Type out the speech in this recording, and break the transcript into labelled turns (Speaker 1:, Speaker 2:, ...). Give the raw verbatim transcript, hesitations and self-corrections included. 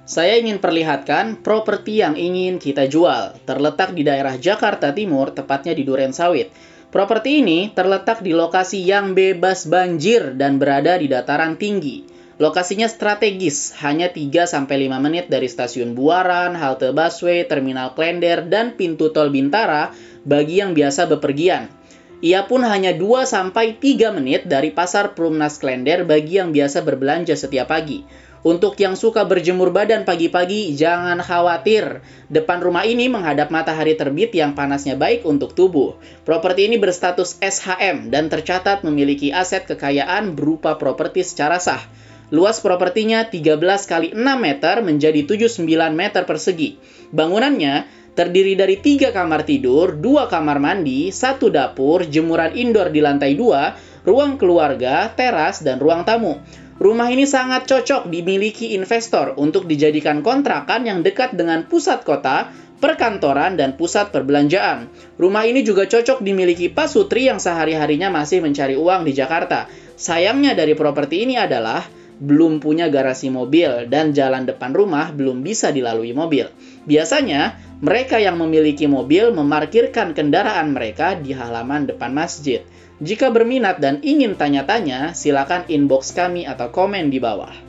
Speaker 1: Saya ingin perlihatkan properti yang ingin kita jual. Terletak di daerah Jakarta Timur, tepatnya di Duren Sawit. Properti ini terletak di lokasi yang bebas banjir dan berada di dataran tinggi. Lokasinya strategis, hanya tiga sampai lima menit dari stasiun Buaran, halte busway, terminal Klender, dan pintu tol Bintara bagi yang biasa bepergian. Ia pun hanya dua sampai tiga menit dari pasar Perumnas Klender bagi yang biasa berbelanja setiap pagi. Untuk yang suka berjemur badan pagi-pagi, jangan khawatir. Depan rumah ini menghadap matahari terbit yang panasnya baik untuk tubuh. Properti ini berstatus S H M dan tercatat memiliki aset kekayaan berupa properti secara sah. Luas propertinya tiga belas kali enam meter menjadi tujuh puluh sembilan meter persegi. Bangunannya terdiri dari tiga kamar tidur, dua kamar mandi, satu dapur, jemuran indoor di lantai dua, ruang keluarga, teras, dan ruang tamu. Rumah ini sangat cocok dimiliki investor untuk dijadikan kontrakan yang dekat dengan pusat kota, perkantoran, dan pusat perbelanjaan. Rumah ini juga cocok dimiliki Pak Sutri yang sehari-harinya masih mencari uang di Jakarta. Sayangnya dari properti ini adalah belum punya garasi mobil dan jalan depan rumah belum bisa dilalui mobil. Biasanya, mereka yang memiliki mobil memarkirkan kendaraan mereka di halaman depan masjid. Jika berminat dan ingin tanya-tanya, silakan inbox kami atau komen di bawah.